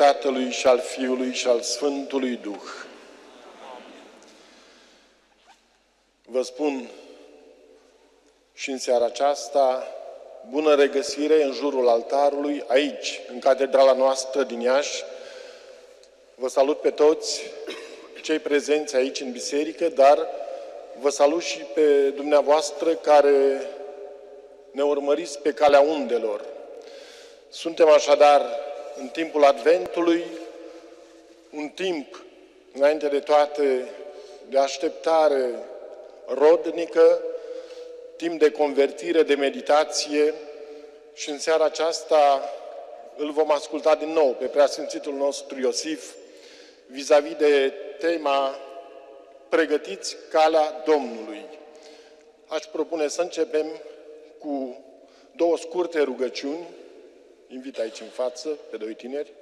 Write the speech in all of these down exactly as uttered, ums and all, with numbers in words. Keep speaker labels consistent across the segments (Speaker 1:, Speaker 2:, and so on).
Speaker 1: Tatălui și al Fiului și al Sfântului Duh. Vă spun și în seara aceasta, bună regăsire în jurul altarului, aici, în catedrala noastră din Iași. Vă salut pe toți cei prezenți aici în biserică, dar vă salut și pe dumneavoastră care ne urmăriți pe calea undelor. Suntem așadar în timpul Adventului, un timp, înainte de toate, de așteptare rodnică, timp de convertire, de meditație, și în seara aceasta îl vom asculta din nou pe preasfințitul nostru Iosif vis-a-vis de tema Pregătiți calea Domnului. Aș propune să începem cu două scurte rugăciuni. Invit aici în față pe doi tineri.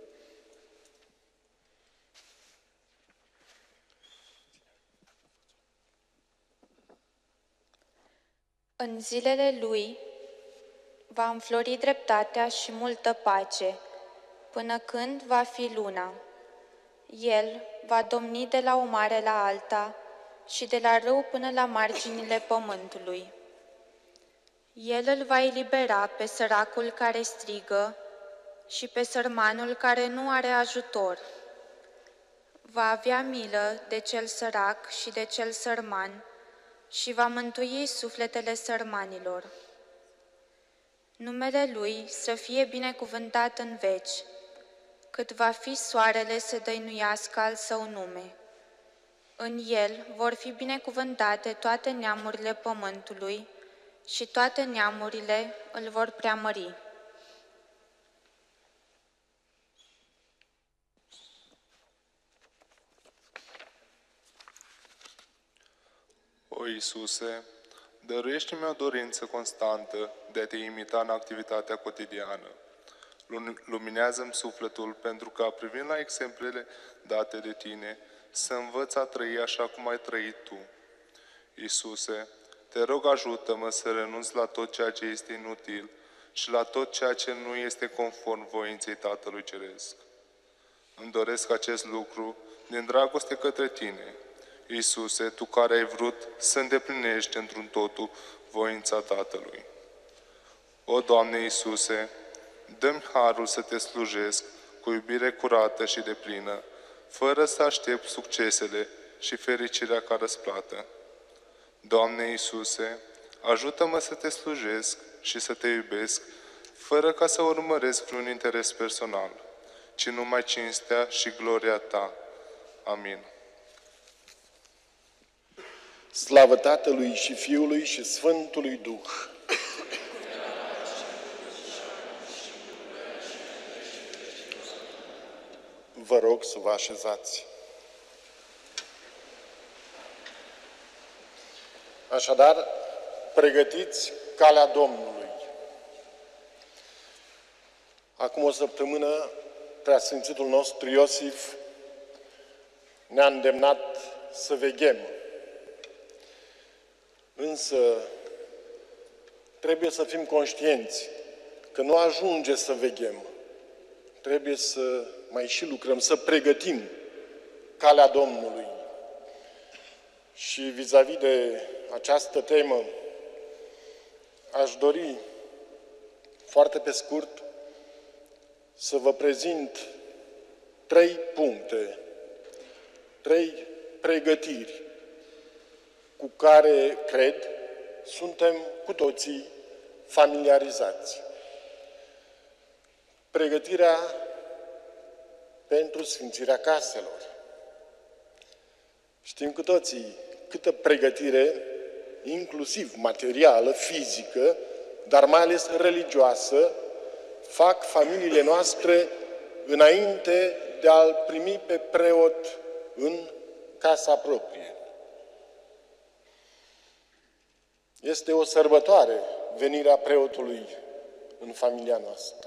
Speaker 2: În zilele lui va înflori dreptatea și multă pace, până când va fi luna. El va domni de la o mare la alta și de la râu până la marginile pământului. El îl va elibera pe săracul care strigă și pe sărmanul care nu are ajutor. Va avea milă de cel sărac și de cel sărman și va mântui sufletele sărmanilor. Numele lui să fie binecuvântat în veci, cât va fi soarele să dăinuiască al său nume. În el vor fi binecuvântate toate neamurile pământului și toate neamurile îl vor preamări.
Speaker 3: O Iisuse, dăruiește-mi o dorință constantă de a Te imita în activitatea cotidiană. Luminează-mi sufletul pentru ca, privind la exemplele date de Tine, să învăț a trăi așa cum ai trăit Tu. Iisuse, Te rog, ajută-mă să renunț la tot ceea ce este inutil și la tot ceea ce nu este conform voinței Tatălui Ceresc. Îmi doresc acest lucru din dragoste către Tine, Iisuse, Tu care ai vrut să îndeplinești într-un totul voința Tatălui. O, Doamne Iisuse, dă-mi harul să Te slujesc cu iubire curată și deplină, fără să aștept succesele și fericirea ca răsplată. Doamne Iisuse, ajută-mă să Te slujesc și să Te iubesc, fără ca să urmăresc vreun interes personal, ci numai cinstea și gloria Ta. Amin.
Speaker 1: Slavă Tatălui și Fiului și Sfântului Duh! Vă rog să vă așezați. Așadar, pregătiți calea Domnului. Acum o săptămână, preasfințitul nostru Iosif ne-a îndemnat să veghem. Însă, trebuie să fim conștienți că nu ajunge să veghem. Trebuie să mai și lucrăm, să pregătim calea Domnului. Și vis-a-vis de această temă, aș dori, foarte pe scurt, să vă prezint trei puncte, trei pregătiri cu care, cred, suntem cu toții familiarizați. Pregătirea pentru sfințirea caselor. Știm cu toții câtă pregătire, inclusiv materială, fizică, dar mai ales religioasă, fac familiile noastre înainte de a-l primi pe preot în casa proprie. Este o sărbătoare venirea preotului în familia noastră.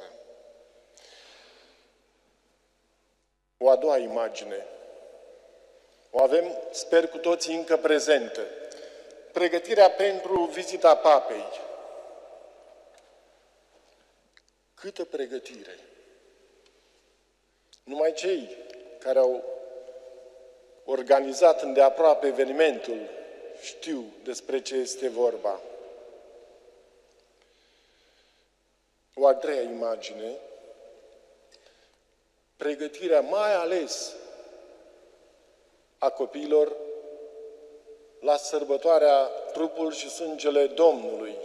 Speaker 1: O a doua imagine. O avem, sper, cu toții încă prezentă. Pregătirea pentru vizita papei. Câtă pregătire! Numai cei care au organizat îndeaproape evenimentul știu despre ce este vorba. O a treia imagine, pregătirea mai ales a copiilor la sărbătoarea trupul și sângele Domnului.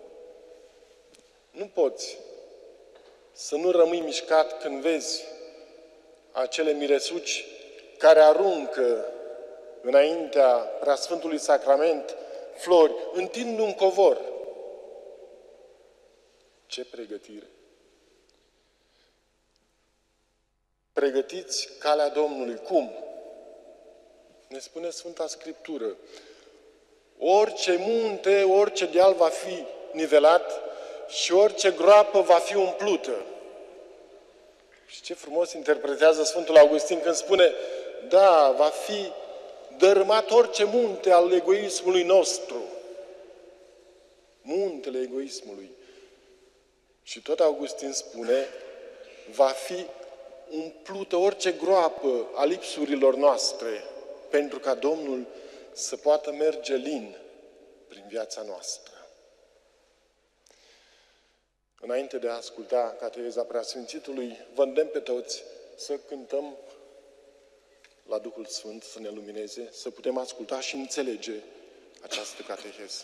Speaker 1: Nu poți să nu rămâi mișcat când vezi acele miresuci care aruncă înaintea Preasfântului Sacrament flori, întind un covor. Ce pregătire! Pregătiți calea Domnului. Cum? Ne spune Sfânta Scriptură. Orice munte, orice deal va fi nivelat și orice groapă va fi umplută. Și ce frumos interpretează Sfântul Augustin când spune, da, va fi dărâmat orice munte al egoismului nostru. Muntele egoismului. Și tot Augustin spune, va fi umplută orice groapă a lipsurilor noastre, pentru ca Domnul să poată merge lin prin viața noastră. Înainte de a asculta cateheza Preasfințitului, vă îndemn pe toți să cântăm la Duhul Sfânt să ne lumineze, să putem asculta și înțelege această cateheză.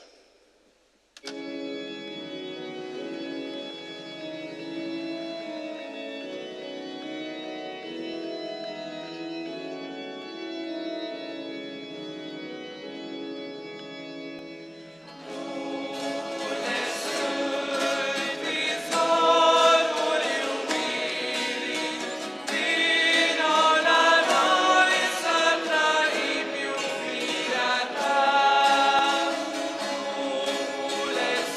Speaker 4: Let's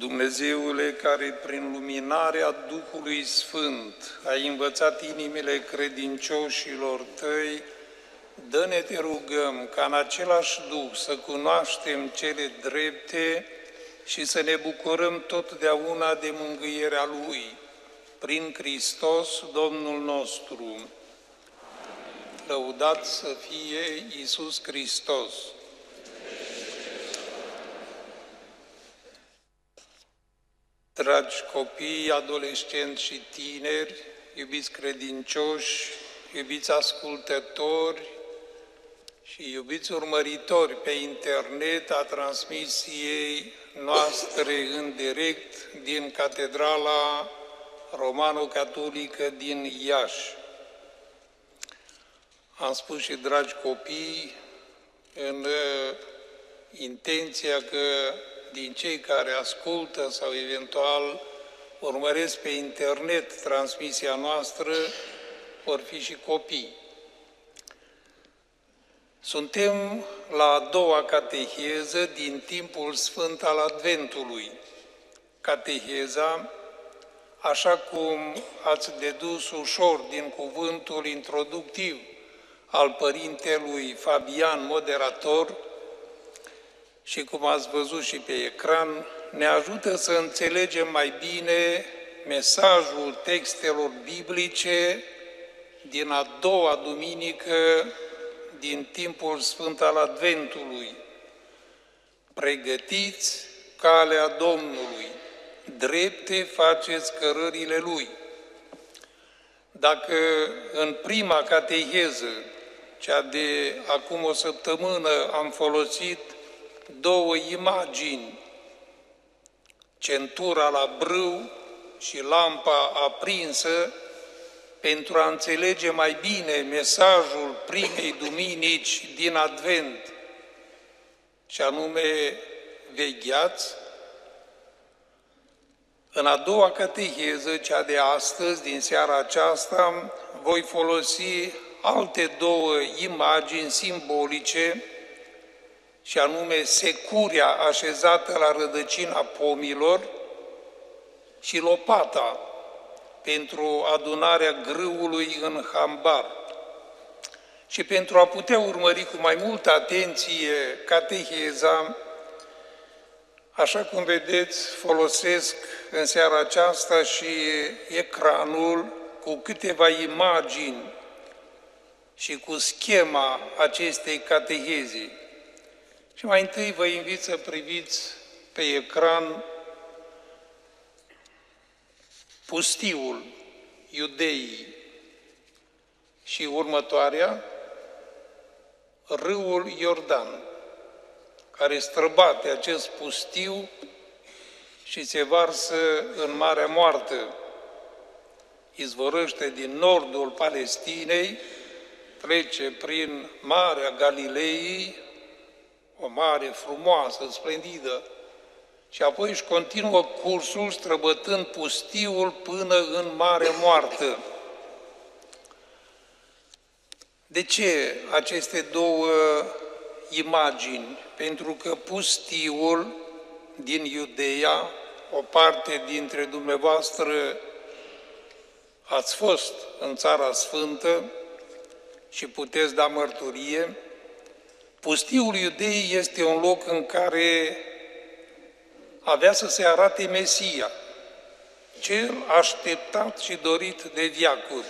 Speaker 4: Dumnezeule, care prin luminarea Duhului Sfânt ai învățat inimile credincioșilor tăi, dă-ne, te rugăm, ca în același Duh să cunoaștem cele drepte și să ne bucurăm totdeauna de mângâierea Lui, prin Hristos Domnul nostru. Lăudat să fie Iisus Hristos! Dragi copii, adolescenți și tineri, iubiți credincioși, iubiți ascultători și iubiți urmăritori pe internet a transmisiei noastre în direct din Catedrala Romano-Catolică din Iași. Am spus și, dragi copii, în intenția că din cei care ascultă sau eventual urmăresc pe internet transmisia noastră, vor fi și copii. Suntem la a doua cateheză din timpul sfânt al Adventului. Cateheza, așa cum ați dedus ușor din cuvântul introductiv al părintelui Fabian, moderator, și cum ați văzut și pe ecran, ne ajută să înțelegem mai bine mesajul textelor biblice din a doua duminică din timpul sfânt al Adventului. Pregătiți calea Domnului, drepte faceți cărările Lui. Dacă în prima cateheză, cea de acum o săptămână, am folosit două imagini, centura la brâu și lampa aprinsă, pentru a înțelege mai bine mesajul primei duminici din Advent, și anume vegheați, în a doua cateheză, cea de astăzi, din seara aceasta, voi folosi alte două imagini simbolice, și anume securia așezată la rădăcina pomilor și lopata pentru adunarea grâului în hambar. Și pentru a putea urmări cu mai multă atenție cateheza, așa cum vedeți, folosesc în seara aceasta și ecranul cu câteva imagini și cu schema acestei cateheze. Și mai întâi vă invit să priviți pe ecran pustiul Iudeii și următoarea, râul Iordan, care străbate acest pustiu și se varsă în Marea Moartă. Izvorăște din nordul Palestinei, trece prin Marea Galilei, o mare frumoasă, splendidă, și apoi își continuă cursul străbătând pustiul până în Marea Moartă. De ce aceste două imagini? Pentru că pustiul din Iudeea, o parte dintre dumneavoastră ați fost în Țara Sfântă și puteți da mărturie, pustiul Iudeii este un loc în care avea să se arate Mesia, cel așteptat și dorit de veacuri.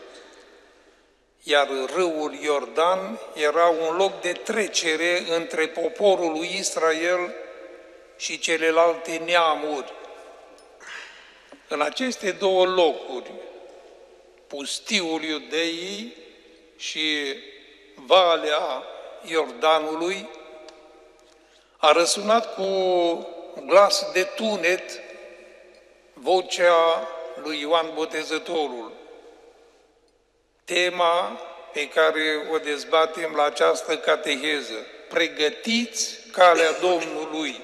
Speaker 4: Iar râul Iordan era un loc de trecere între poporul lui Israel și celelalte neamuri. În aceste două locuri, pustiul Iudeii și Valea Iordanului, a răsunat cu glas de tunet vocea lui Ioan Botezătorul. Tema pe care o dezbatem la această cateheză: pregătiți calea Domnului.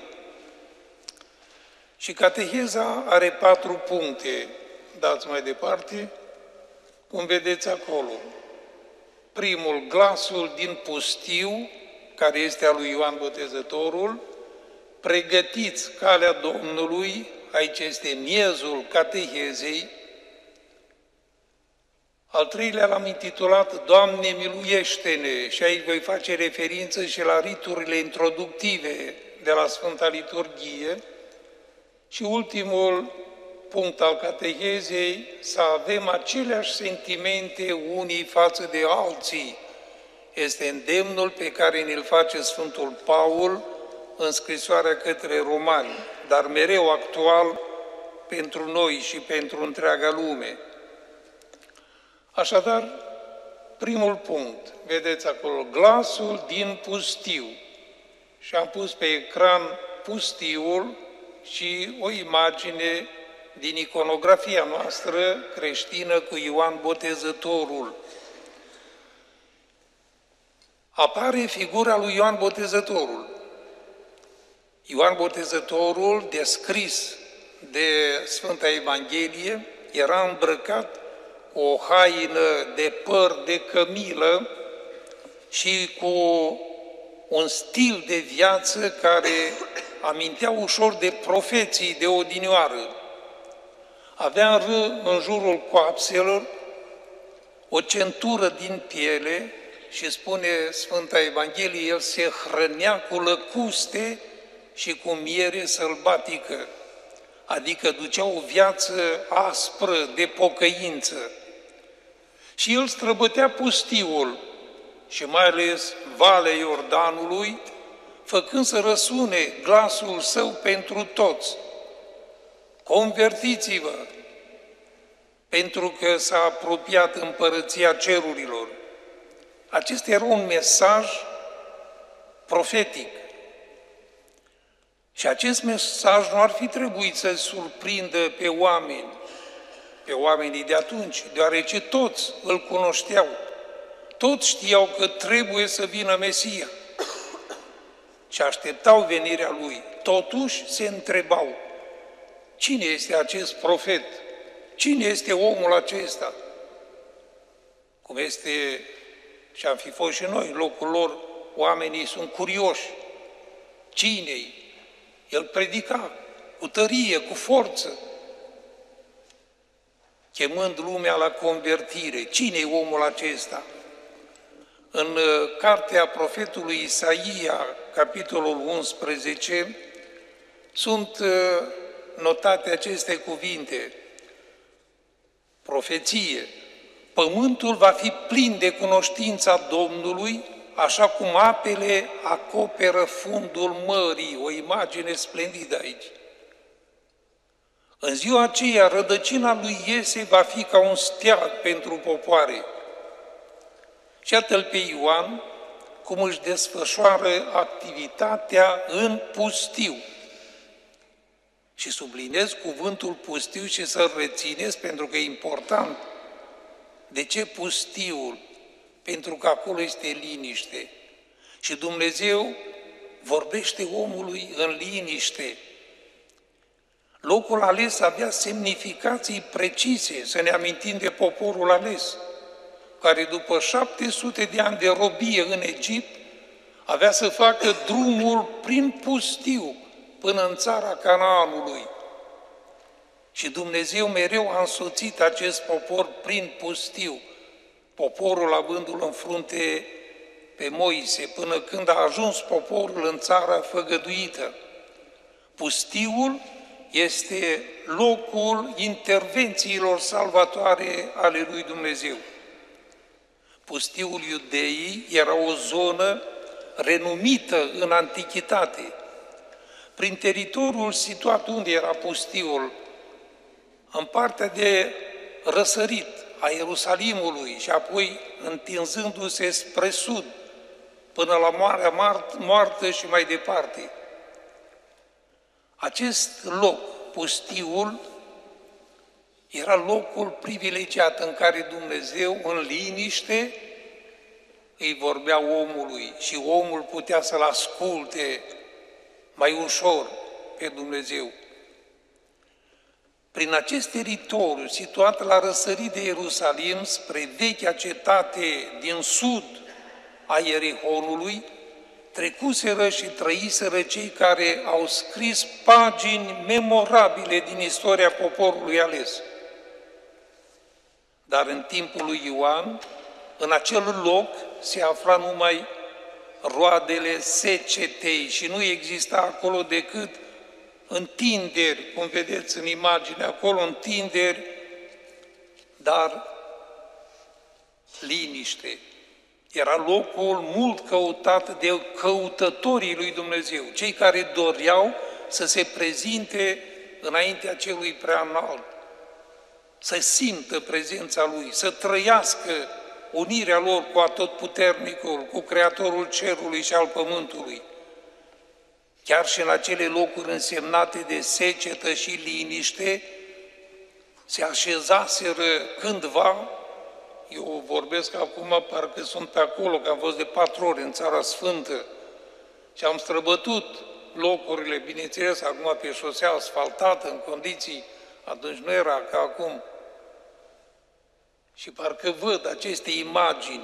Speaker 4: Și cateheza are patru puncte. Dați mai departe, cum vedeți acolo. Primul, glasul din pustiu, care este al lui Ioan Botezătorul. pregătiți calea Domnului, aici este miezul catehezei. Al treilea l-am intitulat Doamne miluiește-ne și aici voi face referință și la riturile introductive de la Sfânta Liturghie. Și ultimul punct al catehezei, să avem aceleași sentimente unii față de alții. Este îndemnul pe care ne-l face Sfântul Paul în scrisoarea către romani, dar mereu actual pentru noi și pentru întreaga lume. Așadar, primul punct, vedeți acolo, glasul din pustiu. Și am pus pe ecran pustiul și o imagine din iconografia noastră creștină cu Ioan Botezătorul. Apare figura lui Ioan Botezătorul. Ioan Botezătorul, descris de Sfânta Evanghelie, era îmbrăcat cu o haină de păr de cămilă și cu un stil de viață care amintea ușor de profeții de odinioară. Avea în jurul coapselor o centură din piele și spune Sfânta Evanghelie, el se hrănea cu lăcuste și cu miere sălbatică, adică ducea o viață aspră de pocăință. Și el străbătea pustiul și mai ales Valea Iordanului, făcând să răsune glasul său pentru toți. Convertiți-vă, pentru că s-a apropiat împărăția cerurilor. Acesta era un mesaj profetic. Și acest mesaj nu ar fi trebuit să surprindă pe oameni, pe oamenii de atunci, deoarece toți îl cunoșteau. Toți știau că trebuie să vină Mesia și așteptau venirea lui. Totuși se întrebau, cine este acest profet? Cine este omul acesta? Cum este și am fi fost și noi, în locul lor, oamenii sunt curioși. Cine-i? El predica cu tărie, cu forță, chemând lumea la convertire. Cine-i omul acesta? În cartea profetului Isaia, capitolul unsprezece, sunt notate aceste cuvinte. Profeție. Pământul va fi plin de cunoștința Domnului, așa cum apele acoperă fundul mării. O imagine splendidă aici. În ziua aceea, rădăcina lui Iese va fi ca un steag pentru popoare. Și iată-l pe Ioan cum își desfășoară activitatea în pustiu. Și sublinez cuvântul pustiu și să-l rețineți pentru că e important. De ce pustiul? Pentru că acolo este liniște. Și Dumnezeu vorbește omului în liniște. Locul ales avea semnificații precise, să ne amintim de poporul ales, care după șapte sute de ani de robie în Egipt, avea să facă drumul prin pustiu până în țara Canaanului. Și Dumnezeu mereu a însoțit acest popor prin pustiu, poporul avându-l în frunte pe Moise, până când a ajuns poporul în țara făgăduită. Pustiul este locul intervențiilor salvatoare ale lui Dumnezeu. Pustiul Iudeii era o zonă renumită în antichitate. Prin teritoriul situat unde era pustiul, în partea de răsărit a Ierusalimului și apoi întinzându-se spre sud, până la Marea Moartă și mai departe. Acest loc, pustiul, era locul privilegiat în care Dumnezeu, în liniște, îi vorbea omului și omul putea să-L asculte mai ușor pe Dumnezeu. Prin acest teritoriu, situat la răsărit de Ierusalim, spre vechea cetate din sud a Ierihonului, trecuseră și trăiseră cei care au scris pagini memorabile din istoria poporului ales. Dar în timpul lui Ioan, în acel loc se afla numai roadele secetei și nu exista acolo decât întinderi, cum vedeți în imagine, acolo întinderi, dar liniște. Era locul mult căutat de căutătorii lui Dumnezeu, cei care doreau să se prezinte înaintea celui prea înalt, să simtă prezența lui, să trăiască unirea lor cu Atotputernicul, cu Creatorul cerului și al pământului. Chiar și în acele locuri însemnate de secetă și liniște, se așezaseră cândva, eu vorbesc acum, parcă sunt pe acolo, că am fost de patru ori în Țara Sfântă și am străbătut locurile, bineînțeles, acum pe șosea asfaltată, în condiții, atunci nu era ca acum. Și parcă văd aceste imagini.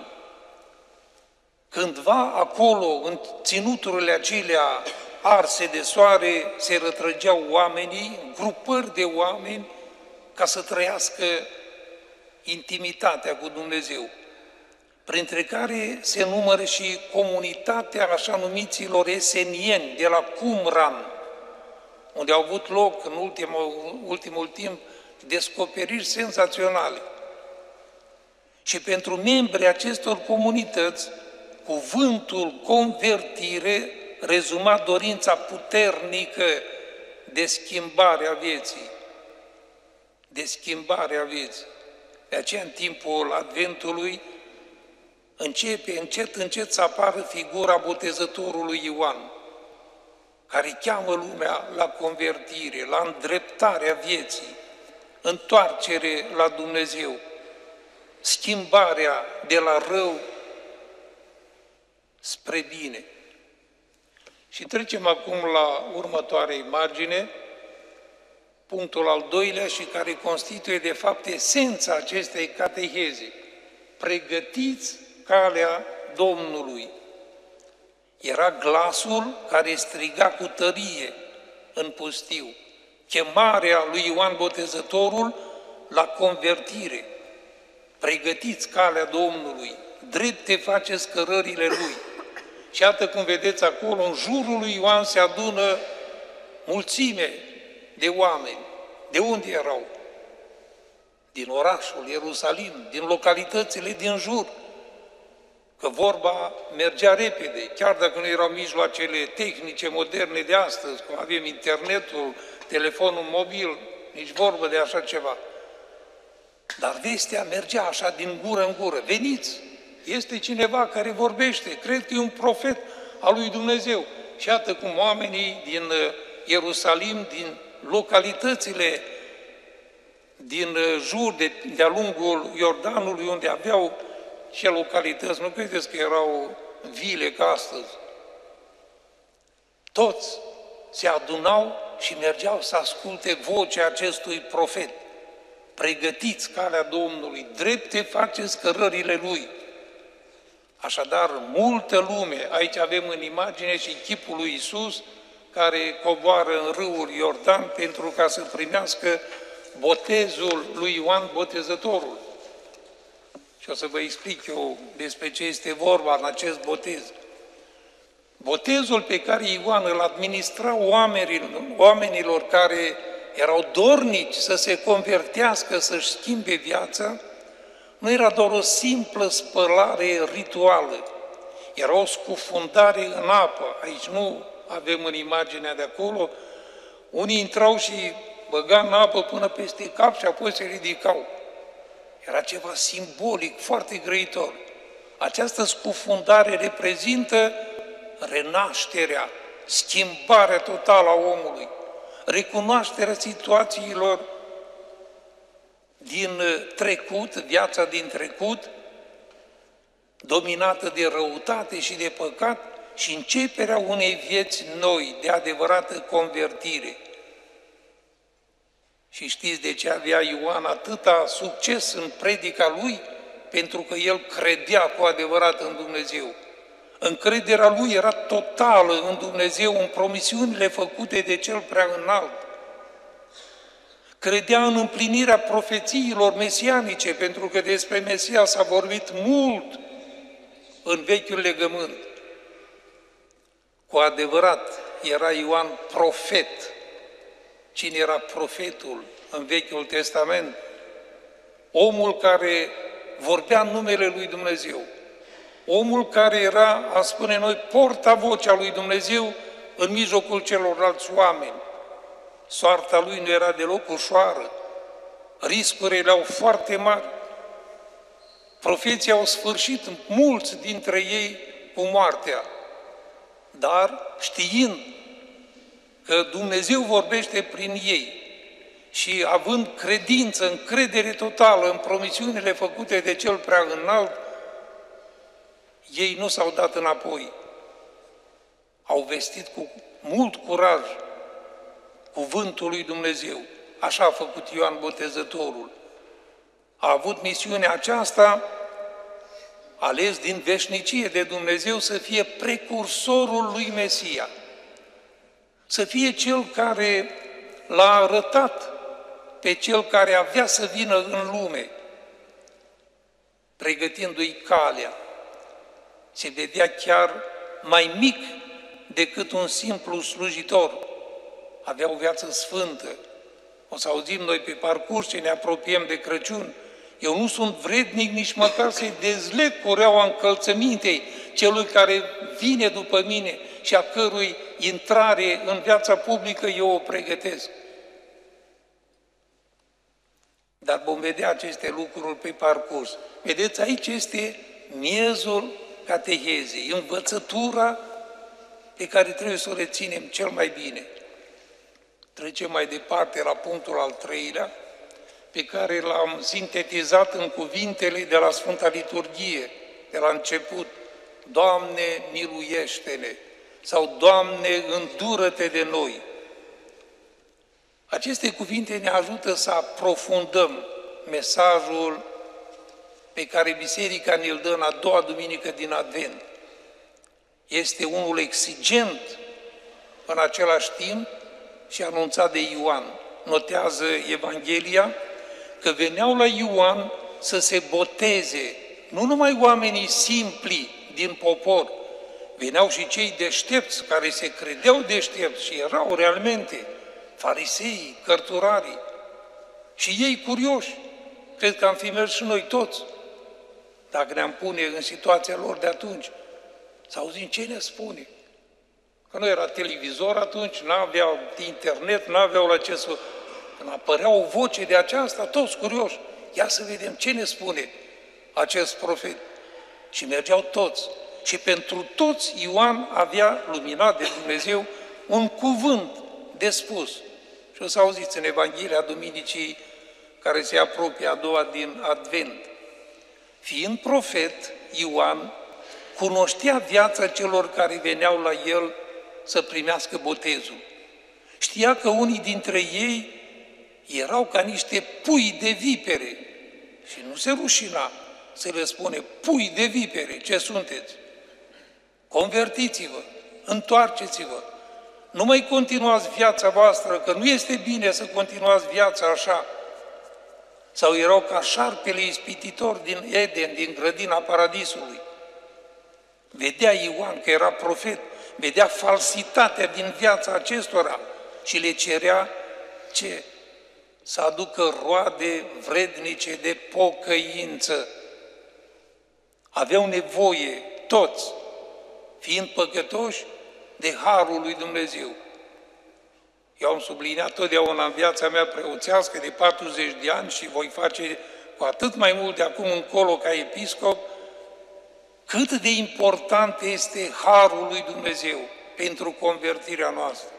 Speaker 4: Cândva acolo, în ținuturile acelea arse de soare, se rătrăgeau oamenii, grupări de oameni, ca să trăiască intimitatea cu Dumnezeu, printre care se numără și comunitatea așa numiților esenieni de la Qumran, unde au avut loc în ultimul, ultimul timp descoperiri senzaționale. Și pentru membrii acestor comunități, cuvântul convertire rezuma dorința puternică de schimbare a vieții, de schimbare a vieții. De aceea, în timpul Adventului, începe încet, încet să apară figura botezătorului Ioan, care cheamă lumea la convertire, la îndreptarea vieții, întoarcere la Dumnezeu, schimbarea de la rău spre bine. Și trecem acum la următoarea imagine, punctul al doilea și care constituie de fapt esența acestei cateheze. Pregătiți calea Domnului. Era glasul care striga cu tărie în pustiu, chemarea lui Ioan Botezătorul la convertire. Pregătiți calea Domnului, drepte faceți cărările Lui. Și iată cum vedeți acolo, în jurul lui Ioan se adună mulțime de oameni. De unde erau? Din orașul Ierusalim, din localitățile din jur. Că vorba mergea repede, chiar dacă nu erau mijloacele tehnice moderne de astăzi, cum avem internetul, telefonul mobil, nici vorbă de așa ceva. Dar vestea mergea așa din gură în gură. Veniți! Este cineva care vorbește, cred că e un profet al lui Dumnezeu. Și iată cum oamenii din Ierusalim, din localitățile din jur, de, de-a lungul Iordanului, unde aveau și localități, nu credeți că erau vile ca astăzi. Toți se adunau și mergeau să asculte vocea acestui profet. Pregătiți calea Domnului, drepte faceți cărările Lui. Așadar, multă lume, aici avem în imagine și chipul lui Iisus, care coboară în râul Iordan pentru ca să primească botezul lui Ioan Botezătorul. Și o să vă explic eu despre ce este vorba în acest botez. Botezul pe care Ioan îl administra oamenilor, oamenilor care erau dornici să se convertească, să-și schimbe viața, nu era doar o simplă spălare rituală, era o scufundare în apă. Aici nu avem în imaginea de acolo, unii intrau și băga în apă până peste cap și apoi se ridicau. Era ceva simbolic, foarte grăitor. Această scufundare reprezintă renașterea, schimbarea totală a omului, recunoașterea situațiilor din trecut, viața din trecut, dominată de răutate și de păcat, și începerea unei vieți noi, de adevărată convertire. Și știți de ce avea Ioan atâta succes în predica lui? Pentru că el credea cu adevărat în Dumnezeu. Încrederea lui era totală în Dumnezeu, în promisiunile făcute de Cel Preaînalt. Credea în împlinirea profețiilor mesianice, pentru că despre Mesia s-a vorbit mult în Vechiul Legământ. Cu adevărat, era Ioan profet. Cine era profetul în Vechiul Testament? Omul care vorbea în numele lui Dumnezeu. Omul care era, a spune noi, portavocea lui Dumnezeu în mijlocul celorlalți oameni. Soarta lui nu era deloc ușoară. Riscurile erau foarte mari. Profeții au sfârșit, mulți dintre ei, cu moartea. Dar știind că Dumnezeu vorbește prin ei și având credință, încredere totală în promisiunile făcute de Cel Preaînalt, ei nu s-au dat înapoi. Au vestit cu mult curaj cuvântul lui Dumnezeu. Așa a făcut Ioan Botezătorul. A avut misiunea aceasta, ales din veșnicie de Dumnezeu, să fie precursorul lui Mesia. Să fie cel care l-a arătat pe cel care avea să vină în lume, pregătindu-i calea. Se vedea chiar mai mic decât un simplu slujitor. Avea o viață sfântă. O să auzim noi pe parcurs ce ne apropiem de Crăciun. Eu nu sunt vrednic nici măcar să-i dezleg cureaua încălțămintei celui care vine după mine și a cărui intrare în viața publică eu o pregătesc. Dar vom vedea aceste lucruri pe parcurs. Vedeți, aici este miezul catehezei, învățătura pe care trebuie să o reținem cel mai bine. Trecem mai departe la punctul al treilea, pe care l-am sintetizat în cuvintele de la Sfânta Liturghie, de la început. Doamne, miluiește-ne! Sau Doamne, îndură-te de noi! Aceste cuvinte ne ajută să aprofundăm mesajul pe care Biserica ne-l dă în a doua duminică din Advent. Este unul exigent în același timp și anunțat de Ioan. Notează Evanghelia că veneau la Ioan să se boteze, nu numai oamenii simpli din popor, veneau și cei deștepți, care se credeau deștepți și erau realmente fariseii, cărturarii, și ei curioși. Cred că am fi mers și noi toți, dacă ne-am pune în situația lor de atunci, să auzim ce ne spune. Că nu era televizor atunci, n-aveau internet, n-aveau la ce să... Când apărea o voce de aceasta, toți curioși, ia să vedem ce ne spune acest profet. Și mergeau toți. Și pentru toți Ioan avea, luminat de Dumnezeu, un cuvânt de spus. Și o să auziți în Evanghelia Duminicii care se apropie a doua din Advent. Fiind profet, Ioan cunoștea viața celor care veneau la el să primească botezul. Știa că unii dintre ei erau ca niște pui de vipere și nu se rușina să le spune, pui de vipere, ce sunteți? Convertiți-vă, întoarceți-vă, nu mai continuați viața voastră, că nu este bine să continuați viața așa. Sau erau ca șarpele ispititor din Eden, din grădina Paradisului. Vedea Ioan că era profet, vedea falsitatea din viața acestora și le cerea ce? Să aducă roade vrednice de pocăință. Aveau nevoie toți, fiind păcătoși, de harul lui Dumnezeu. Eu am subliniat totdeauna în viața mea preoțească de patruzeci de ani și voi face cu atât mai mult de acum încolo ca episcop, cât de important este harul lui Dumnezeu pentru convertirea noastră.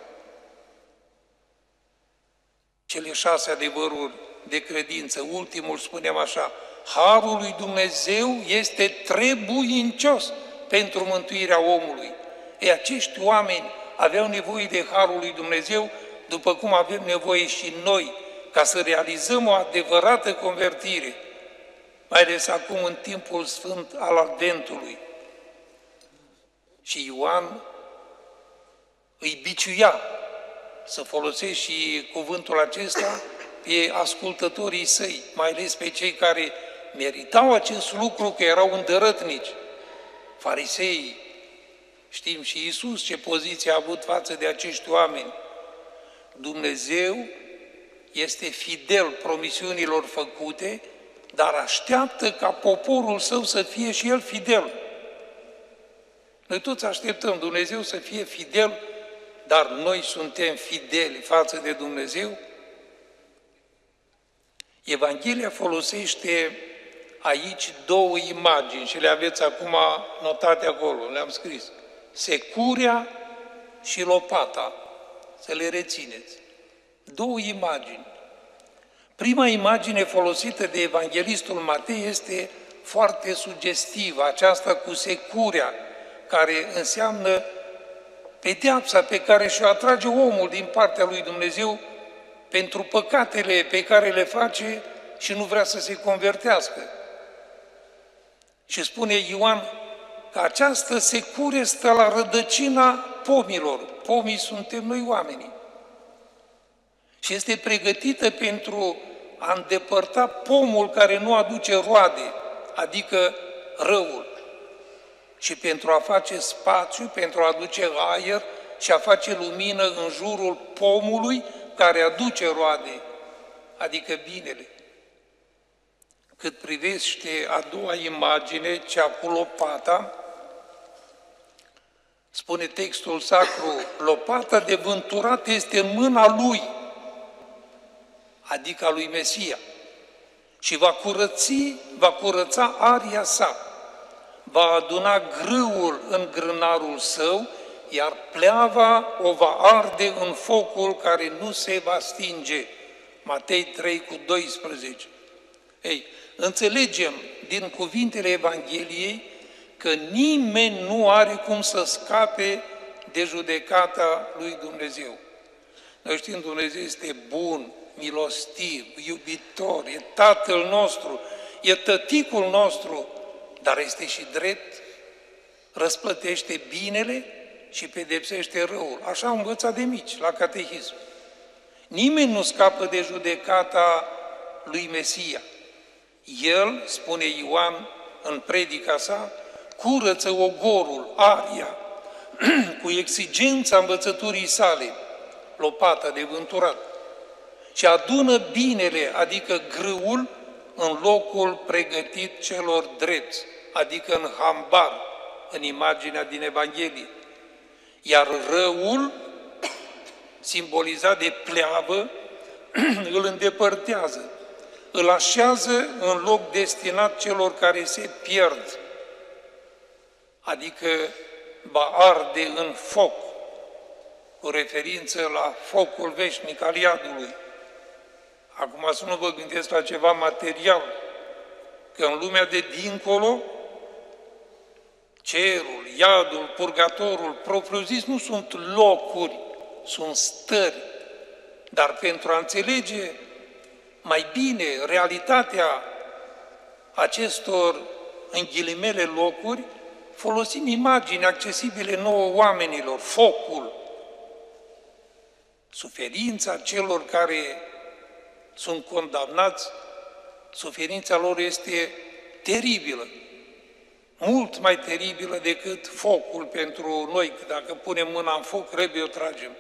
Speaker 4: Cele șase adevăruri de credință, ultimul spunem așa, harul lui Dumnezeu este trebuincios pentru mântuirea omului. Ei, acești oameni aveau nevoie de harul lui Dumnezeu, după cum avem nevoie și noi, ca să realizăm o adevărată convertire, mai ales acum în timpul sfânt al Adventului. Și Ioan îi biciuia, să folosesc și cuvântul acesta, pe ascultătorii săi, mai ales pe cei care meritau acest lucru, că erau îndărătnici. Fariseii, știm și Iisus ce poziție a avut față de acești oameni. Dumnezeu este fidel promisiunilor făcute, dar așteaptă ca poporul său să fie și el fidel. Noi toți așteptăm Dumnezeu să fie fidel, dar noi suntem fideli față de Dumnezeu? Evanghelia folosește aici două imagini și le aveți acum notate acolo, le-am scris. Securea și lopata, să le rețineți. Două imagini. Prima imagine folosită de evanghelistul Matei este foarte sugestivă, aceasta cu securea, care înseamnă pedeapsa pe care și-o atrage omul din partea lui Dumnezeu pentru păcatele pe care le face și nu vrea să se convertească. Și spune Ioan că această secure stă la rădăcina pomilor. Pomii suntem noi oamenii. Și este pregătită pentru a îndepărta pomul care nu aduce roade, adică răul, și pentru a face spațiu, pentru a aduce aer și a face lumină în jurul pomului care aduce roade, adică binele. Cât privește a doua imagine, cea cu lopata, spune textul sacru, lopata de vânturat este în mâna lui, adică a lui Mesia, și va curăți, va curăța aria sa, va aduna grâul în grânarul său, iar pleava o va arde în focul care nu se va stinge. Matei trei cu doisprezece. Ei, înțelegem din cuvintele Evangheliei că nimeni nu are cum să scape de judecata lui Dumnezeu. Noi știm, Dumnezeu este bun, milostiv, iubitor, e Tatăl nostru, e Tăticul nostru, dar este și drept, răsplătește binele și pedepsește răul. Așa am învățat de mici, la catehism. Nimeni nu scapă de judecata lui Mesia. El, spune Ioan în predica sa, curăță ogorul, aria, cu exigența învățăturii sale, lopata de vânturat, și adună binele, adică grâul, în locul pregătit celor drepți, adică în hambar, în imaginea din Evanghelie. Iar răul, simbolizat de pleavă, îl îndepărtează, îl așează în loc destinat celor care se pierd, adică va arde în foc, cu referință la focul veșnic al iadului. Acum să nu vă gândesc la ceva material, că în lumea de dincolo, cerul, iadul, purgatorul, propriu-zis, nu sunt locuri, sunt stări. Dar pentru a înțelege mai bine realitatea acestor, în ghilimele, locuri, folosim imagini accesibile nouă oamenilor, focul, suferința celor care sunt condamnați, suferința lor este teribilă, mult mai teribilă decât focul pentru noi, că dacă punem mâna în foc, trebuie o tragem.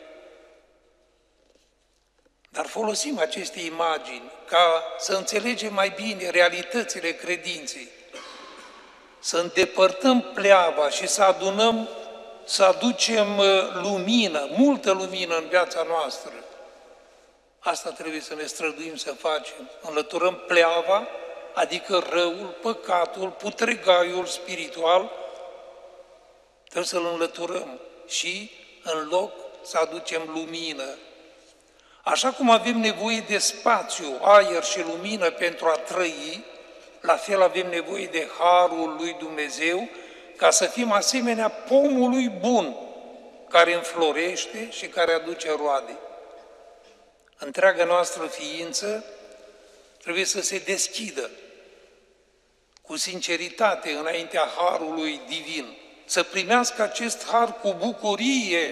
Speaker 4: Dar folosim aceste imagini ca să înțelegem mai bine realitățile credinței, să îndepărtăm pleava și să adunăm, să aducem lumină, multă lumină în viața noastră. Asta trebuie să ne străduim să facem. Înlăturăm pleava, adică răul, păcatul, putregaiul spiritual, trebuie să-l înlăturăm și în loc să aducem lumină. Așa cum avem nevoie de spațiu, aer și lumină pentru a trăi, la fel avem nevoie de harul lui Dumnezeu ca să fim asemenea pomului bun, care înflorește și care aduce roade. Întreaga noastră ființă trebuie să se deschidă cu sinceritate înaintea harului divin, să primească acest har cu bucurie,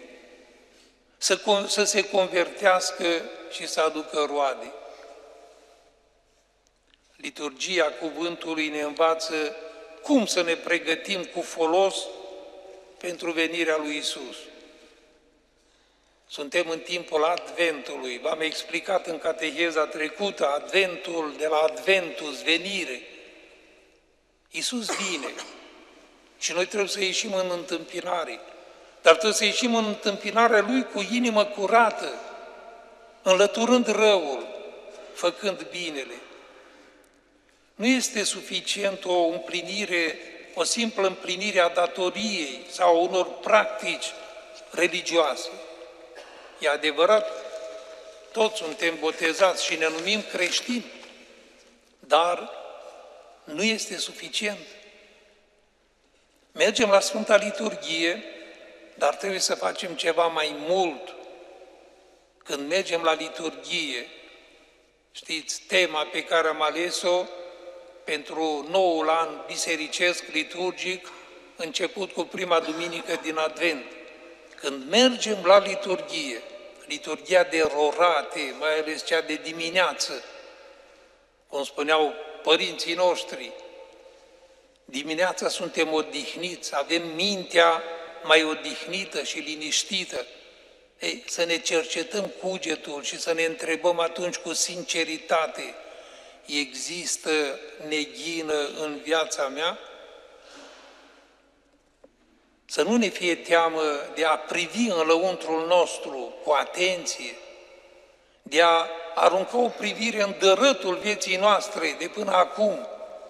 Speaker 4: să, să se convertească și să aducă roade. Liturgia cuvântului ne învață cum să ne pregătim cu folos pentru venirea lui Isus. Suntem în timpul Adventului. V-am explicat în cateheza trecută, Adventul de la Adventus, venire. Iisus vine și noi trebuie să ieșim în întâmpinare. Dar trebuie să ieșim în întâmpinarea Lui cu inimă curată, înlăturând răul, făcând binele. Nu este suficient o împlinire, o simplă împlinire a datoriei sau a unor practici religioase. E adevărat, toți suntem botezați și ne numim creștini, dar nu este suficient. Mergem la Sfânta Liturghie, dar trebuie să facem ceva mai mult. Când mergem la liturghie, știți, tema pe care am ales-o pentru noul an bisericesc, liturgic, început cu prima duminică din Advent. Când mergem la liturghie, liturghia de rorate, mai ales cea de dimineață, cum spuneau părinții noștri, dimineața suntem odihniți, avem mintea mai odihnită și liniștită. Ei, să ne cercetăm cugetul și să ne întrebăm atunci cu sinceritate, există neghină în viața mea? Să nu ne fie teamă de a privi în lăuntrul nostru cu atenție, de a arunca o privire în dărâtul vieții noastre de până acum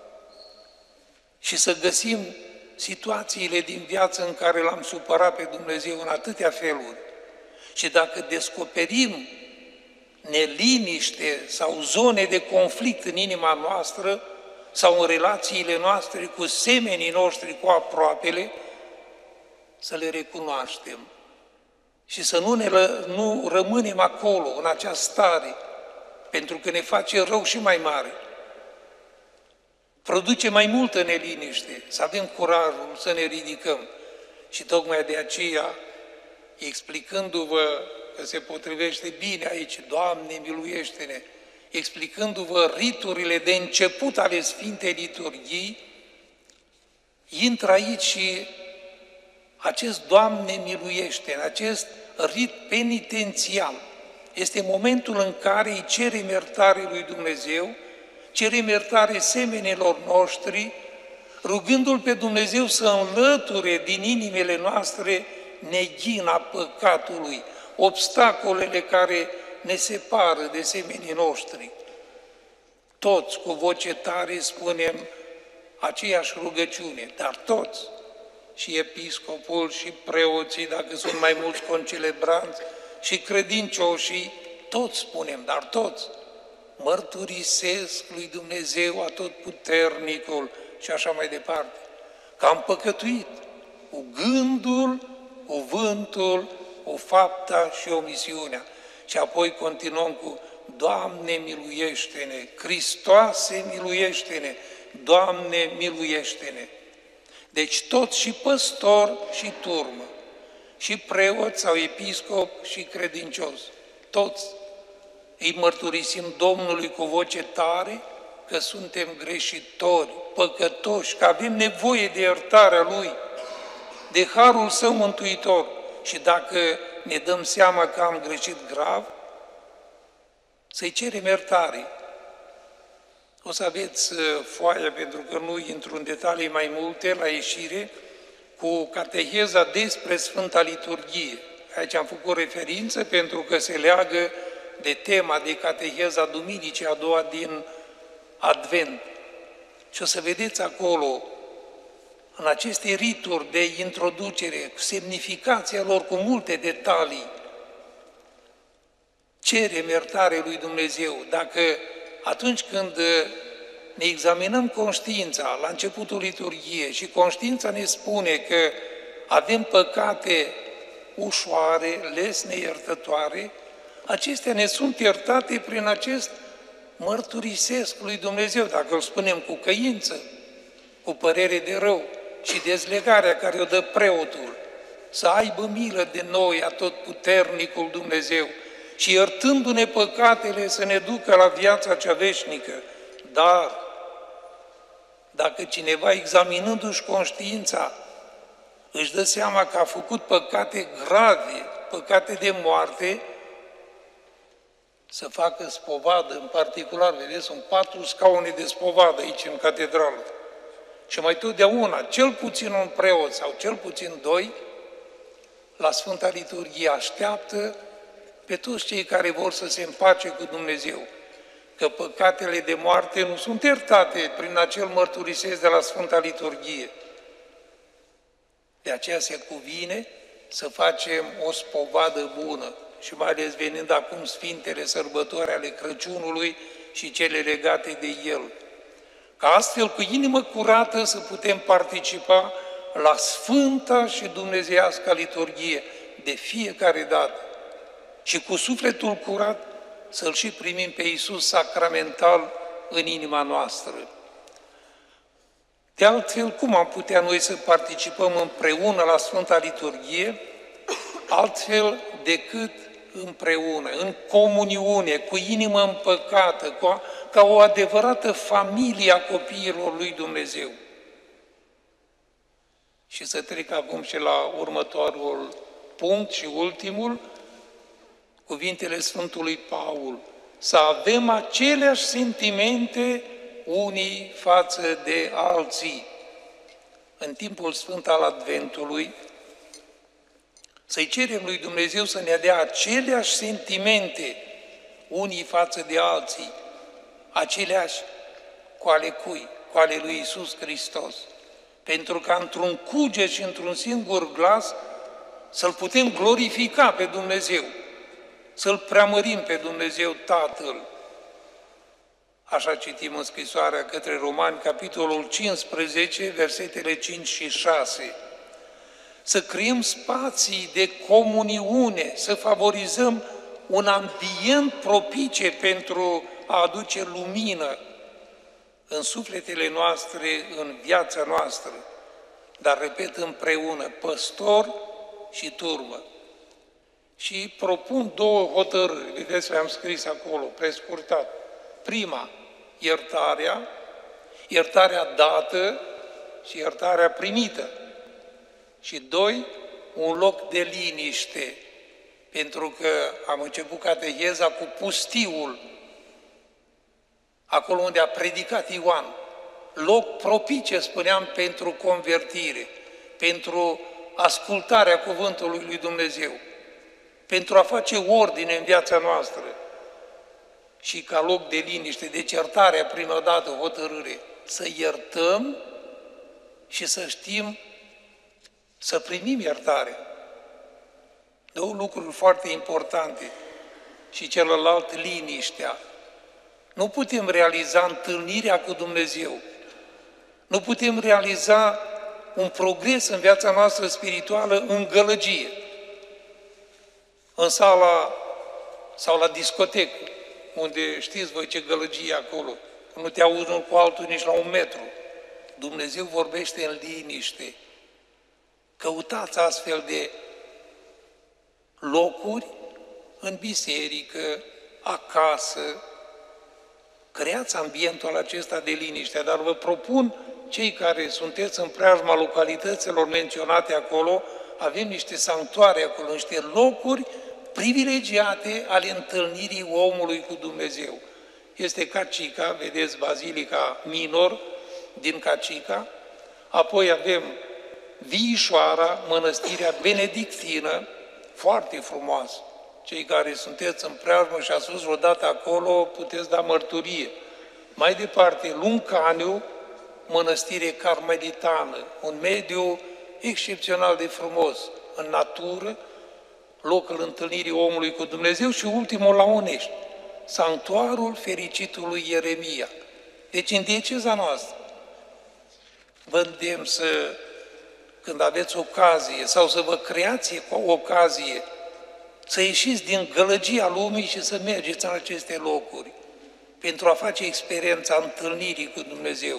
Speaker 4: și să găsim situațiile din viață în care l-am supărat pe Dumnezeu în atâtea feluri. Și dacă descoperim neliniște sau zone de conflict în inima noastră sau în relațiile noastre cu semenii noștri, cu aproapele, să le recunoaștem și să nu, ne, nu rămânem acolo, în acea stare, pentru că ne face rău și mai mare. Produce mai multă neliniște, să avem curajul să ne ridicăm. Și tocmai de aceea, explicându-vă că se potrivește bine aici, Doamne, miluiește-ne, explicându-vă riturile de început ale Sfintei Liturghii, intră aici și acest Doamne miluiește, în acest rit penitențial. Este momentul în care îi cerem iertare lui Dumnezeu, cerem iertare semenilor noștri, rugându-L pe Dumnezeu să înlăture din inimile noastre neghina păcatului, obstacolele care ne separă de semenii noștri. Toți cu voce tare spunem aceeași rugăciune, dar toți, și episcopul, și preoții, dacă sunt mai mulți concelebranți, și credincioșii, toți spunem, dar toți, mărturisesc lui Dumnezeu Atotputernicul și așa mai departe, că am păcătuit cu gândul, cuvântul, cu fapta și omisiunea. Și apoi continuăm cu Doamne miluiește-ne, Hristoase miluiește-ne, Doamne miluiește-ne. Deci toți, și păstor și turmă, și preot sau episcop și credincios, toți îi mărturisim Domnului cu voce tare că suntem greșitori, păcătoși, că avem nevoie de iertarea Lui, de harul Său mântuitor. Și dacă ne dăm seama că am greșit grav, să-i cerem iertare. O să aveți foaia, pentru că nu intru în detalii mai multe la ieșire, cu cateheza despre Sfânta Liturghie. Aici am făcut referință pentru că se leagă de tema de cateheza duminicii a doua din Advent. Și o să vedeți acolo, în aceste rituri de introducere, cu semnificația lor, cu multe detalii, cerem iertare lui Dumnezeu. Dacă atunci când ne examinăm conștiința la începutul liturghiei și conștiința ne spune că avem păcate ușoare, lesne, iertătoare, acestea ne sunt iertate prin acest mărturisesc lui Dumnezeu, dacă îl spunem cu căință, cu părere de rău, și dezlegarea care o dă preotul, să aibă milă de noi atotputernicul Dumnezeu și iertându-ne păcatele să ne ducă la viața cea veșnică. Dar, dacă cineva examinându-și conștiința își dă seama că a făcut păcate grave, păcate de moarte, să facă spovadă, în particular, vedeți, sunt patru scaune de spovadă aici în catedrală. Și mai totdeauna, cel puțin un preot sau cel puțin doi, la Sfânta Liturghie așteaptă pe toți cei care vor să se împace cu Dumnezeu, că păcatele de moarte nu sunt iertate prin acel mărturisesc de la Sfânta Liturghie. De aceea se cuvine să facem o spovadă bună și mai ales venind acum Sfintele Sărbători ale Crăciunului și cele legate de El. Ca astfel, cu inimă curată, să putem participa la Sfânta și Dumnezeiasca Liturghie de fiecare dată și cu sufletul curat să-L și primim pe Iisus sacramental în inima noastră. De altfel, cum am putea noi să participăm împreună la Sfânta Liturghie, altfel decât împreună, în comuniune, cu inimă împăcată, cu, ca o adevărată familie a copiilor lui Dumnezeu. Și să trec acum și la următorul punct și ultimul, cuvintele Sfântului Paul. Să avem aceleași sentimente unii față de alții. În timpul sfânt al Adventului, să-i cerem lui Dumnezeu să ne dea aceleași sentimente unii față de alții, aceleași cu ale cui? Cu ale lui Iisus Hristos. Pentru ca într-un cuget și într-un singur glas să-L putem glorifica pe Dumnezeu, să-L preamărim pe Dumnezeu Tatăl. Așa citim în scrisoarea către Romani, capitolul cincisprezece, versetele cinci și șase. Să creăm spații de comuniune, să favorizăm un ambient propice pentru a aduce lumină în sufletele noastre, în viața noastră, dar, repet, împreună, păstor și turmă. Și propun două hotărâri, vedeți, le-am scris acolo, prescurtat. Prima, iertarea, iertarea dată și iertarea primită. Și doi, un loc de liniște, pentru că am început cateheza cu pustiul, acolo unde a predicat Ioan, loc propice, spuneam, pentru convertire, pentru ascultarea cuvântului lui Dumnezeu, pentru a face ordine în viața noastră și ca loc de liniște, de certare, prima dată, hotărâre, să iertăm și să știm să primim iertare. Două lucruri foarte importante. Și celălalt, liniștea. Nu putem realiza întâlnirea cu Dumnezeu. Nu putem realiza un progres în viața noastră spirituală în gălăgie, în sala sau la discotecă, unde știți voi ce gălăgie acolo, că nu te auzi unul cu altul nici la un metru. Dumnezeu vorbește în liniște. Căutați astfel de locuri în biserică, acasă, creați ambientul acesta de liniște, dar vă propun, cei care sunteți în preajma localităților menționate acolo, avem niște sanctuare acolo, niște locuri privilegiate ale întâlnirii omului cu Dumnezeu. Este Cacica, vedeți, Bazilica Minor din Cacica, apoi avem Viișoara, mănăstirea benedictină, foarte frumoasă. Cei care sunteți în preajmă și ați fost vreodată acolo, puteți da mărturie. Mai departe, Luncaniu, mănăstire carmelitană, un mediu excepțional de frumos, în natură, locul întâlnirii omului cu Dumnezeu și ultimul la Unești, sanctuarul fericitului Ieremia. Deci în dieceza noastră vă îndemn să, când aveți ocazie sau să vă creați o ocazie, să ieșiți din gălăgia lumii și să mergeți în aceste locuri pentru a face experiența întâlnirii cu Dumnezeu,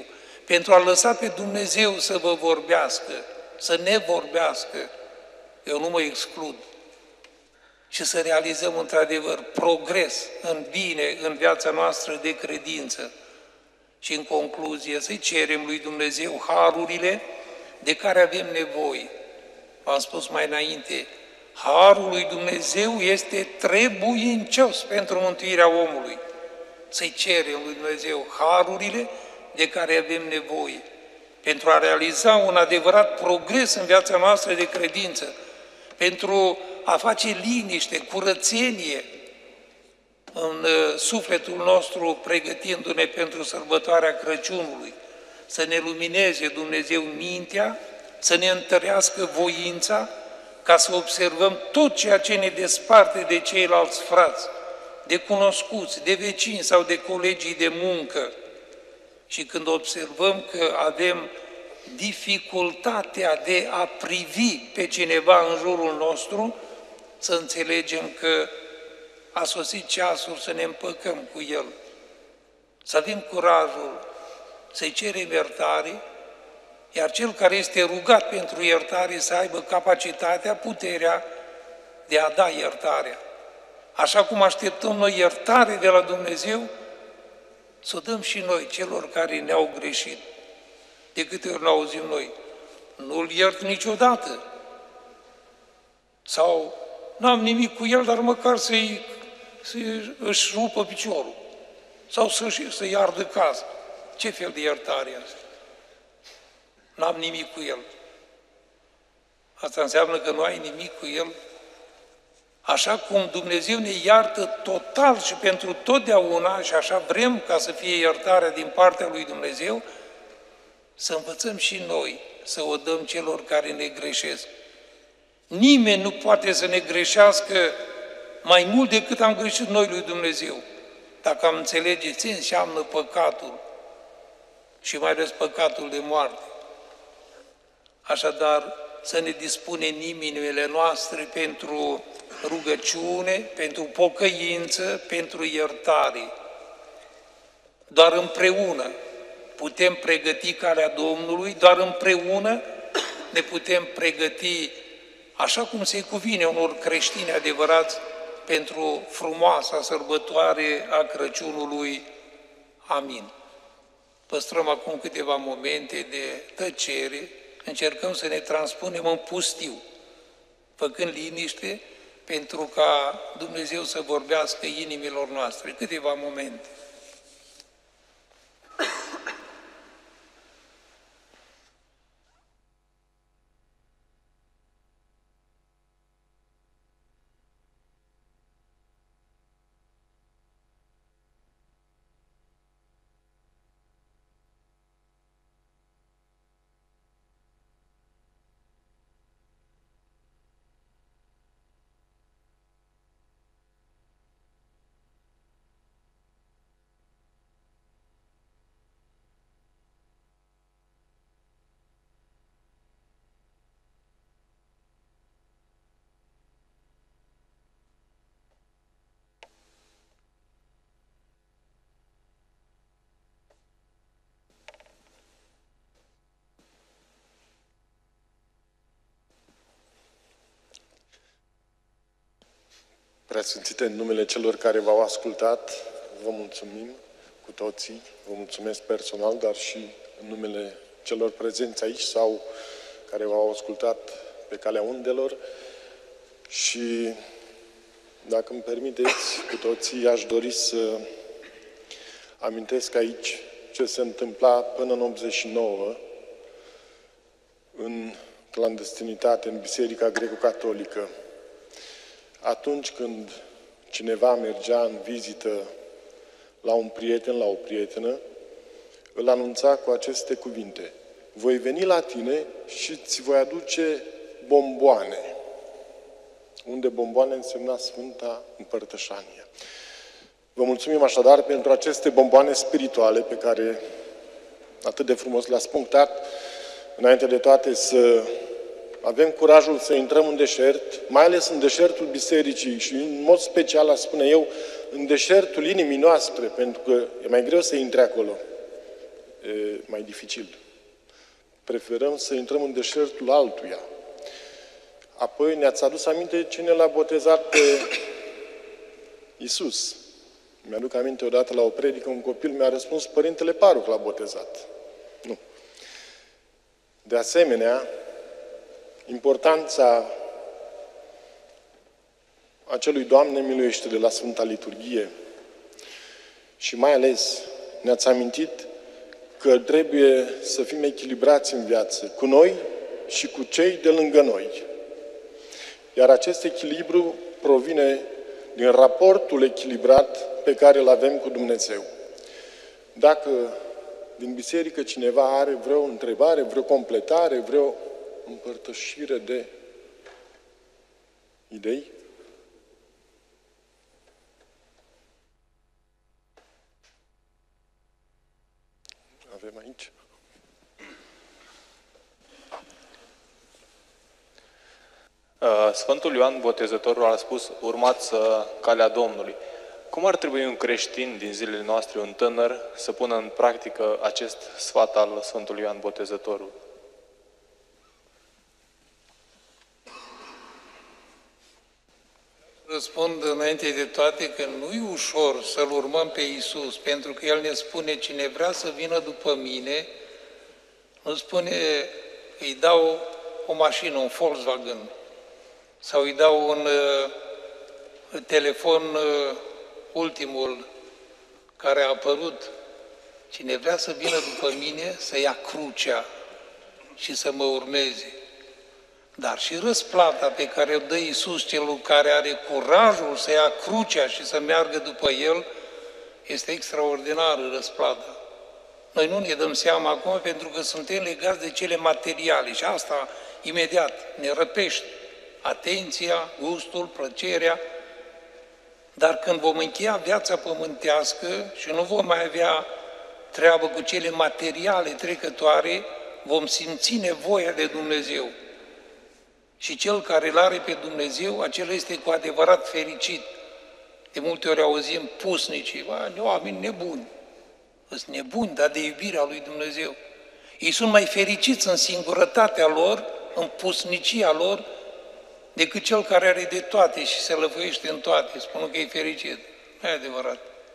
Speaker 4: pentru a lăsa pe Dumnezeu să vă vorbească, să ne vorbească, eu nu mă exclud, și să realizăm într-adevăr progres în bine în viața noastră de credință. Și în concluzie să-i cerem lui Dumnezeu harurile de care avem nevoie. V-am spus mai înainte, harul lui Dumnezeu este trebuincios pentru mântuirea omului. Să-i cerem lui Dumnezeu harurile de care avem nevoie pentru a realiza un adevărat progres în viața noastră de credință, pentru a face liniște, curățenie în sufletul nostru, pregătindu-ne pentru sărbătoarea Crăciunului, să ne lumineze Dumnezeu mintea, să ne întărească voința, ca să observăm tot ceea ce ne desparte de ceilalți frați, de cunoscuți, de vecini sau de colegii de muncă. Și când observăm că avem dificultatea de a privi pe cineva în jurul nostru, să înțelegem că a sosit ceasul să ne împăcăm cu el, să avem curajul să-i cerem iertare, iar cel care este rugat pentru iertare să aibă capacitatea, puterea de a da iertarea. Așa cum așteptăm noi iertare de la Dumnezeu, să o dăm și noi celor care ne-au greșit. De câte ori n-auzim noi, nu-l iert niciodată. Sau n-am nimic cu el, dar măcar să-i, să-i își rupă piciorul. Sau să-și, să-i ardă casa. Ce fel de iertare asta? N-am nimic cu el. Asta înseamnă că nu ai nimic cu el. Așa cum Dumnezeu ne iartă total și pentru totdeauna, și așa vrem ca să fie iertarea din partea lui Dumnezeu, să învățăm și noi să o dăm celor care ne greșesc. Nimeni nu poate să ne greșească mai mult decât am greșit noi lui Dumnezeu. Dacă am înțelege ce înseamnă păcatul și mai ales păcatul de moarte. Așadar, să ne dispunem inimile noastre pentru rugăciune, pentru pocăință, pentru iertare. Doar împreună putem pregăti calea Domnului, doar împreună ne putem pregăti așa cum se cuvine unor creștini adevărați pentru frumoasa sărbătoare a Crăciunului. Amin. Păstrăm acum câteva momente de tăcere, încercăm să ne transpunem în pustiu, făcând liniște pentru ca Dumnezeu să vorbească inimilor noastre. Câteva momente.
Speaker 1: Preasfințite, în numele celor care v-au ascultat, vă mulțumim cu toții, vă mulțumesc personal, dar și în numele celor prezenți aici sau care v-au ascultat pe calea undelor. Și, dacă îmi permiteți, cu toții aș dori să amintesc aici ce se întâmpla până în optzeci și nouă, în clandestinitate, în Biserica Greco-Catolică. Atunci când cineva mergea în vizită la un prieten, la o prietenă, îl anunța cu aceste cuvinte: voi veni la tine și îți voi aduce bomboane. Unde bomboane însemna Sfânta Împărtășanie. Vă mulțumim așadar pentru aceste bomboane spirituale pe care atât de frumos le-ați punctat. Înainte de toate să avem curajul să intrăm în deșert, mai ales în deșertul bisericii și în mod special, aș spune eu, în deșertul inimii noastre, pentru că e mai greu să intri acolo. e mai dificil. Preferăm să intrăm în deșertul altuia. Apoi ne-ați adus aminte cine l-a botezat pe Iisus. Mi-aduc aminte odată la o predică, un copil mi-a răspuns, Părintele Paruc l-a botezat. Nu. De asemenea, importanța acelui Doamne miluiește de la Sfânta Liturghie și mai ales ne-ați amintit că trebuie să fim echilibrați în viață cu noi și cu cei de lângă noi. Iar acest echilibru provine din raportul echilibrat pe care îl avem cu Dumnezeu. Dacă din biserică cineva are vreo întrebare, vreo completare, vreo împărtășire de idei? Avem aici.
Speaker 5: Sfântul Ioan Botezătorul a spus, urmați calea Domnului. Cum ar trebui un creștin din zilele noastre, un tânăr, să pună în practică acest sfat al Sfântului Ioan Botezătorul?
Speaker 4: Răspund înainte de toate că nu e ușor să-L urmăm pe Iisus, pentru că El ne spune, cine vrea să vină după mine, nu spune, îi dau o mașină, un Volkswagen, sau îi dau un uh, telefon uh, ultimul care a apărut. Cine vrea să vină după mine, să ia crucea și să mă urmeze. Dar și răsplata pe care o dă Iisus celul care are curajul să ia crucea și să meargă după El, este extraordinară răsplata. Noi nu ne dăm seama acum pentru că suntem legați de cele materiale și asta imediat ne răpește atenția, gustul, plăcerea, dar când vom încheia viața pământească și nu vom mai avea treabă cu cele materiale trecătoare, vom simți nevoia de Dumnezeu. Și cel care îl are pe Dumnezeu, acela este cu adevărat fericit. De multe ori auzim pusnicii, oameni nebuni. Sunt nebuni, dar de iubirea lui Dumnezeu. Ei sunt mai fericiți în singurătatea lor, în pusnicia lor, decât cel care are de toate și se lăvăiește în toate, spunând că e fericit. Nu e adevărat.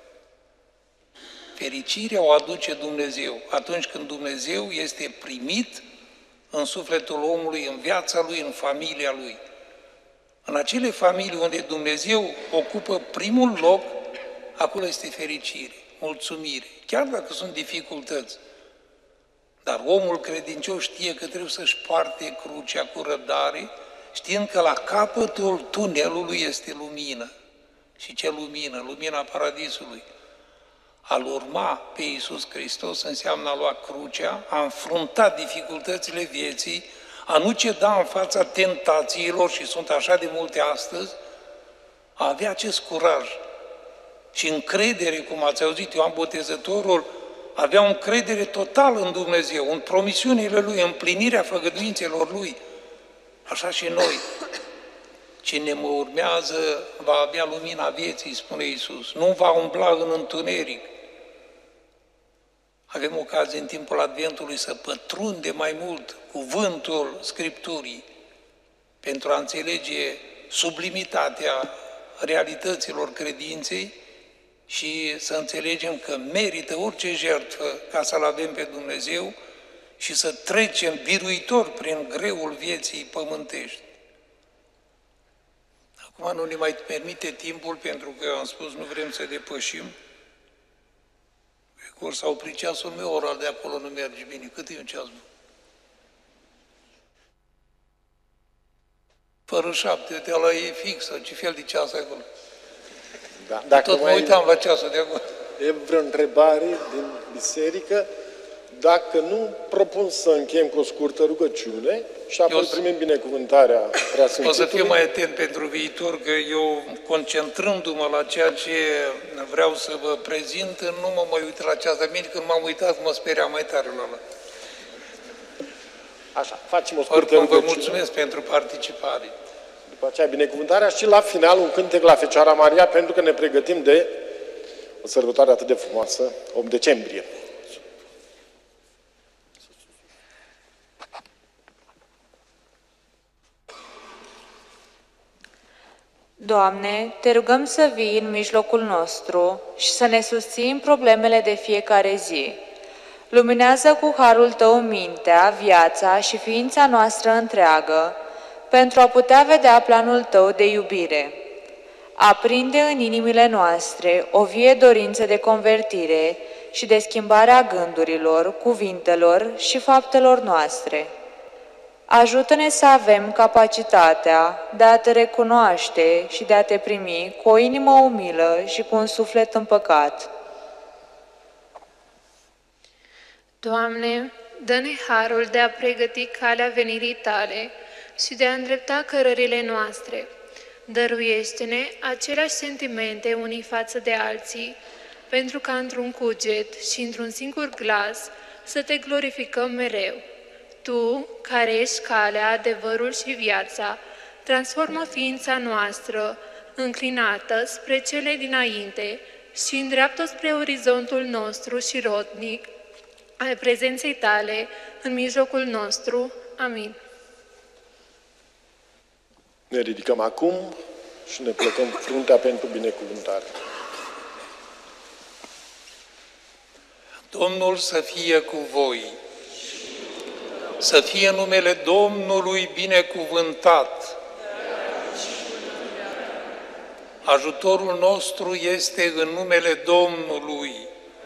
Speaker 4: Fericirea o aduce Dumnezeu atunci când Dumnezeu este primit în sufletul omului, în viața lui, în familia lui. În acele familii unde Dumnezeu ocupă primul loc, acolo este fericire, mulțumire, chiar dacă sunt dificultăți. Dar omul credincios știe că trebuie să-și poarte crucea cu răbdare, știind că la capătul tunelului este lumină. Și ce lumină? Lumina paradisului. A-L urma pe Iisus Hristos înseamnă a lua crucea, a înfrunta dificultățile vieții, a nu ceda în fața tentațiilor, și sunt așa de multe astăzi, a avea acest curaj și încredere, cum ați auzit, Ioan Botezătorul avea o încredere totală în Dumnezeu, în promisiunile Lui, în împlinirea făgăduințelor Lui. Așa și noi. Cine mă urmează va avea lumina vieții, spune Iisus. Nu va umbla în întuneric. Avem ocazie în timpul Adventului să pătrundem mai mult cuvântul Scripturii pentru a înțelege sublimitatea realităților credinței și să înțelegem că merită orice jertfă ca să-L avem pe Dumnezeu și să trecem biruitor prin greul vieții pământești. Acum nu ne mai permite timpul, pentru că am spus nu vrem să depășim. Or s-a oprit ceasul meu, ora de acolo nu merge bine. Cât e un ceas? Fără șapte, uite, ăla e fix, sau ce fel de ceas ai acolo?
Speaker 1: Da, dacă
Speaker 4: tot mă uitam la ceasul de acolo.
Speaker 1: E vreo întrebare din biserică? Dacă nu, propun să încheiem cu o scurtă rugăciune și apoi eu primim binecuvântarea Preasfințitului.
Speaker 4: O să fiu mai atent pentru viitor, că eu, concentrându-mă la ceea ce vreau să vă prezint, nu mă mai uit la ceas de mine, când m-am uitat, mă speria mai tare la ăla.
Speaker 1: Așa, facem o scurtă
Speaker 4: Oricum,
Speaker 1: rugăciune.
Speaker 4: vă mulțumesc pentru participare.
Speaker 1: După aceea, binecuvântarea și la final un cântec la Fecioara Maria, pentru că ne pregătim de o sărbătoare atât de frumoasă, opt decembrie.
Speaker 6: Doamne, te rugăm să vii în mijlocul nostru și să ne susții în problemele de fiecare zi. Luminează cu harul Tău mintea, viața și ființa noastră întreagă, pentru a putea vedea planul Tău de iubire. Aprinde în inimile noastre o vie dorință de convertire și de schimbare a gândurilor, cuvintelor și faptelor noastre. Ajută-ne să avem capacitatea de a Te recunoaște și de a Te primi cu o inimă umilă și cu un suflet împăcat.
Speaker 7: Doamne, dă-ne harul de a pregăti calea venirii Tale și de a îndrepta cărările noastre. Dăruiește-ne aceleași sentimente unii față de alții, pentru ca într-un cuget și într-un singur glas să Te glorificăm mereu. Tu, care ești calea, adevărul și viața, transformă ființa noastră, înclinată spre cele dinainte și îndreaptă spre orizontul nostru și rodnic al prezenței Tale în mijlocul nostru. Amin.
Speaker 1: Ne ridicăm acum și ne plecăm fruntea pentru binecuvântare.
Speaker 4: Domnul să fie cu voi. Să fie numele Domnului binecuvântat. Ajutorul nostru este în numele Domnului.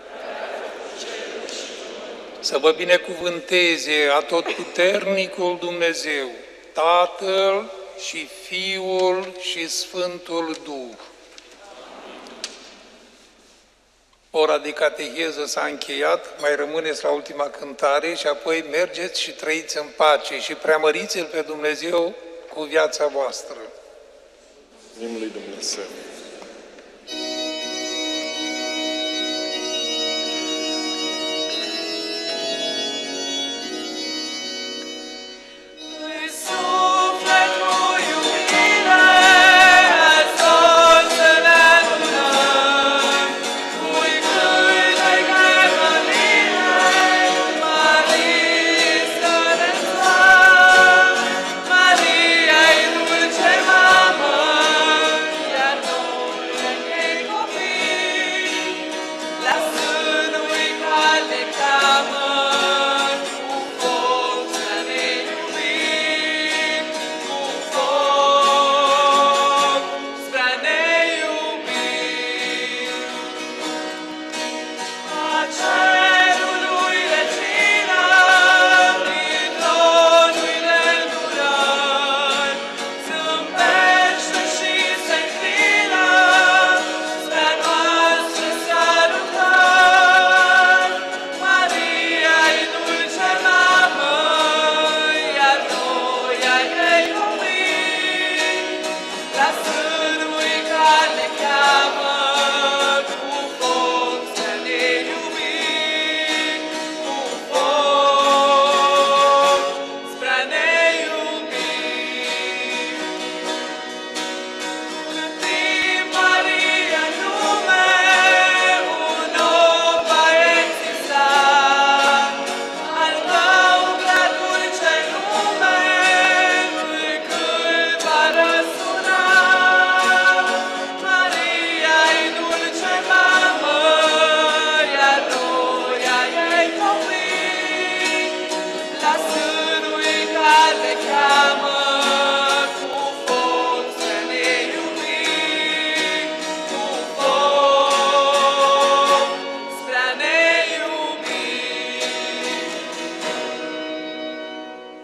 Speaker 4: Să vă binecuvânteze atotputernicul Dumnezeu, Tatăl și Fiul și Sfântul Duh. Ora de cateheză s-a încheiat, mai rămâneți la ultima cântare și apoi mergeți și trăiți în pace și preamăriți-L pe Dumnezeu cu viața voastră.
Speaker 1: Numele lui Dumnezeu.